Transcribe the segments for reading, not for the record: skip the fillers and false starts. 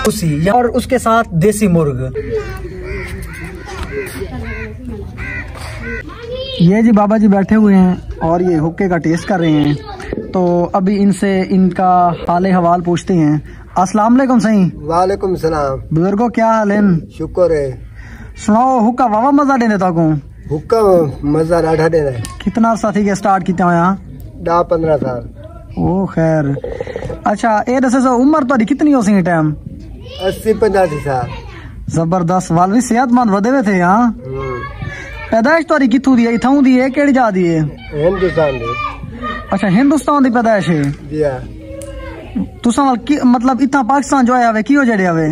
उसी और उसके साथ देसी मुर्ग। ये जी बाबा जी बैठे हुए हैं और ये हुक्के का टेस्ट कर रहे हैं। तो अभी इनसे इनका हाल हवाल पूछते हैं। अस्सलाम वालेकुम सही। वालेकुम सलाम। बुजुर्गो क्या हाल है? शुक्र है। सुनाओ हुक्का वावा मजा देने तक हुक्का मजा राढ़ा देना है। कितना अर्सा थी स्टार्ट किया यहाँ? 10-15 साल। ओ खैर। अच्छा ये दसे उम्र तो कितनी हो सी टाइम? 80-85 साल। जबरदस्त। वाल भी सेहतमंद वधे हुए थे यहाँ। पैदाइश तो कितों दी है? इथों दी है केड़ी जा दी है? हिंदुस्तान दी। अच्छा हिंदुस्तान दी पैदाइश है जी। तुसा मतलब इतना पाकिस्तान जो आया वे की हो जड़े आवे?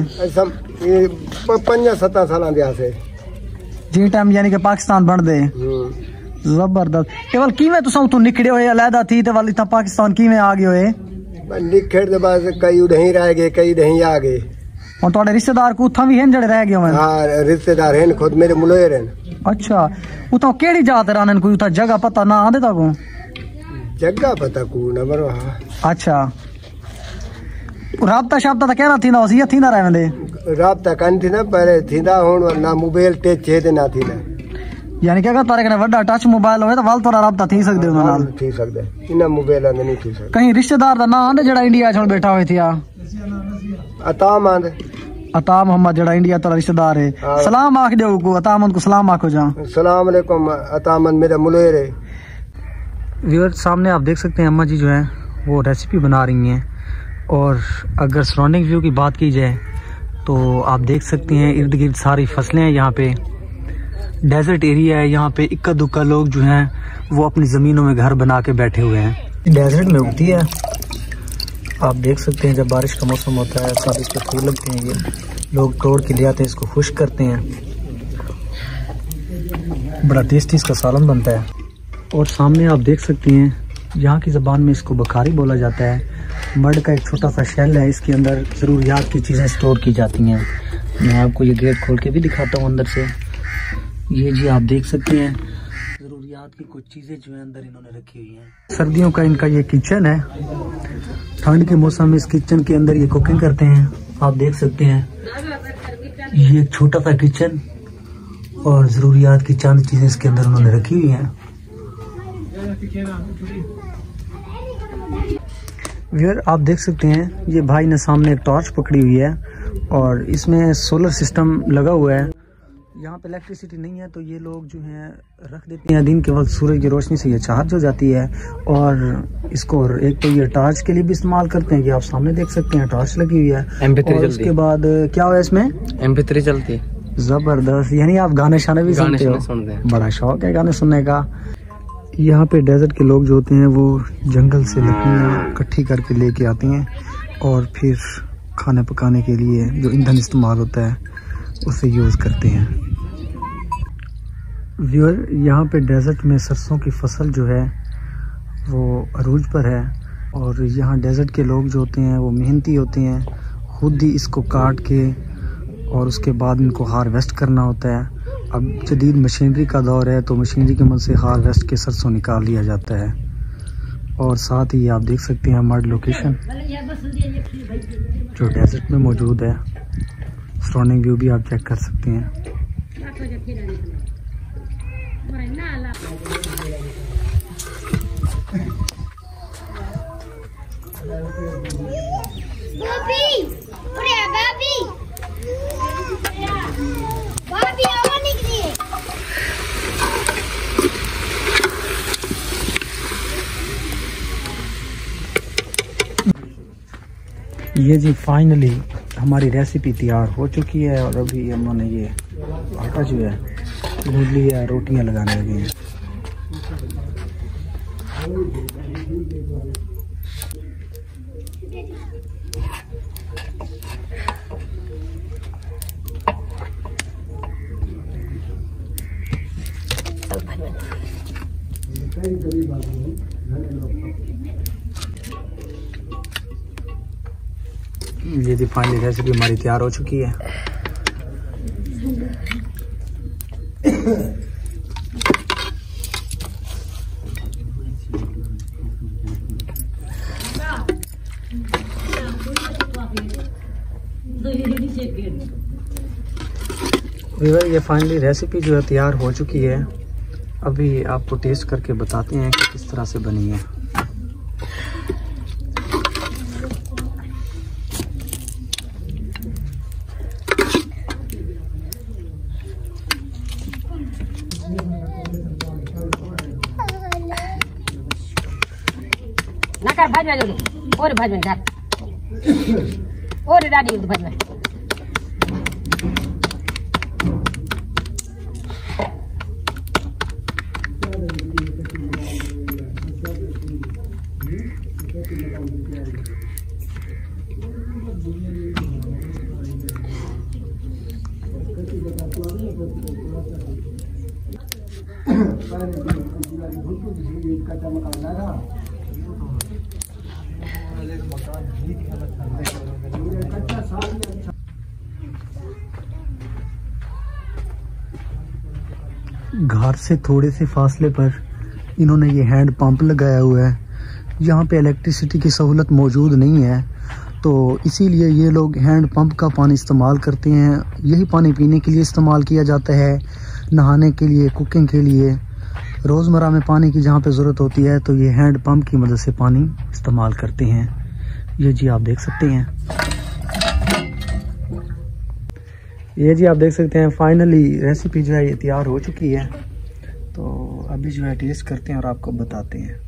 5-7 साल दिया से जी टाइम यानी कि पाकिस्तान बन दे। जबरदस्त। केवल किवें तुसा उतों निकले होए अलहदा थी ते वाल इतना पाकिस्तान किवें आ गए होए? निकल दे बाद कई उधहीं रह गए कई दहीं आ गए। और तोड़े रिश्तेदार को उथा भी हैं जड़े रह गए हों? हां रिश्तेदार हैं खुद मेरे मुलोयर हैं। अच्छा उता केड़ी जात रहन कोई उता जगह पता ना आंदे ता को? जगह पता को न बरो। अच्छा राबता शाबता तो कहना थी ना वसी थी ना रहंदे? राबता कन थी ना पहले थींदा हुन ना मोबाइल टच छे ते ना थी ना। यानी कि अगर तारे कने वड्डा टच मोबाइल होवे तो वाल तोरा राबता थी सकदे उन नाल? थी सकदे। इना मोबाइल आंदे नहीं थी सकदे। कहीं रिश्तेदार दा ना आंदे जड़ा इंडिया च बैठा होए थिया? अता मोहम्मद। अता मोहम्मद जड़ा इंडिया तोरा रिश्तेदार है। सलाम आख दो को अता मोहम्मद को सलाम आखो जा। अस्सलाम वालेकुम अता मोहम्मद मेरा मुलोयर है। व्यूअर सामने आप देख सकते हैं अम्मा जी जो है वो रेसिपी बना रही हैं। और अगर सराउंडिंग व्यू की बात की जाए तो आप देख सकते हैं इर्द गिर्द सारी फसलें हैं। यहाँ पे डेजर्ट एरिया है। यहाँ पे इक्का दुक्का लोग जो हैं वो अपनी ज़मीनों में घर बना के बैठे हुए हैं। डेजर्ट में उगती है। आप देख सकते हैं जब बारिश का मौसम होता है सब इस पे फूल लगते हैं। ये लोग तोड़ के ले आते हैं, इसको खुश्क करते हैं। बड़ा टेस्टी इसका सालन बनता है। और सामने आप देख सकते हैं यहाँ की ज़बान में इसको बखारी बोला जाता है। मड का एक छोटा सा शेल है, इसके अंदर ज़रूरियात की चीज़ें स्टोर की जाती हैं। मैं आपको ये गेट खोल के भी दिखाता हूँ अंदर से। ये जी आप देख सकते हैं ज़रूरियात की कुछ चीज़ें जो है अंदर इन्होंने रखी हुई हैं। सर्दियों का इनका ये किचन है। ठंड के मौसम में इस किचन के अंदर ये कुकिंग करते हैं। आप देख सकते हैं ये एक छोटा सा किचन और ज़रूरियात की चंद चीज़ें इसके अंदर उन्होंने रखी हुई हैं। व्यूअर आप देख सकते हैं ये भाई ने सामने एक टॉर्च पकड़ी हुई है और इसमें सोलर सिस्टम लगा हुआ है। यहाँ पे इलेक्ट्रिसिटी नहीं है तो ये लोग जो हैं रख देते हैं। दिन के वक्त सूरज की रोशनी से ये चार्ज हो जाती है और इसको एक तो ये टॉर्च के लिए भी इस्तेमाल करते हैं कि आप सामने देख सकते हैं टॉर्च लगी हुई है। MP3 और उसके बाद क्या हुआ इसमें? MP3 चलती है। जबरदस्त। यानी आप गाने शाने भी सुनते हो? बड़ा शौक है गाने सुनने का। यहाँ पे डेजर्ट के लोग जो होते हैं वो जंगल से लकड़ियाँ इकट्ठी करके लेके आते हैं और फिर खाने पकाने के लिए जो ईंधन इस्तेमाल होता है उसे यूज़ करते हैं। व्यूअर यहाँ पे डेजर्ट में सरसों की फसल जो है वो अरूज पर है और यहाँ डेजर्ट के लोग जो होते हैं वो मेहनती होते हैं। खुद ही इसको काट के और उसके बाद इनको हार्वेस्ट करना होता है। अब जदीद मशीनरी का दौर है तो मशीनरी के मदद से हार्वेस्ट के सरसों निकाल लिया जाता है। और साथ ही आप देख सकते हैं हमारी लोकेशन जो डेजर्ट में मौजूद है। सराउंडिंग व्यू भी आप चेक कर सकते हैं। ये जी फाइनली हमारी रेसिपी तैयार हो चुकी है और अभी हमने ये आटा जो है गूंद लिया है, रोटियां लगाने लगे हैं। ये जी फाइनली रेसिपी हमारी तैयार हो चुकी है। व्यूअर, ये फाइनली रेसिपी जो है तैयार हो चुकी है। अभी आपको टेस्ट करके बताते हैं कि किस तरह से बनी है। ना कर भाज में और भाज में डाल और डाली भाज में। घर से थोड़े से फासले पर इन्होंने ये हैंड पंप लगाया हुआ है। यहाँ पे इलेक्ट्रिसिटी की सहूलत मौजूद नहीं है, तो इसीलिए ये लोग हैंड पंप का पानी इस्तेमाल करते हैं। यही पानी पीने के लिए इस्तेमाल किया जाता है, नहाने के लिए, कुकिंग के लिए। रोज़मर्रा में पानी की जहाँ पे ज़रूरत होती है तो ये हैंड पंप की मदद से पानी इस्तेमाल करते हैं। ये जी आप देख सकते हैं, ये जी आप देख सकते हैं फाइनली रेसिपी जो है ये तैयार हो चुकी है। तो अभी जो है टेस्ट करते हैं और आपको बताते हैं।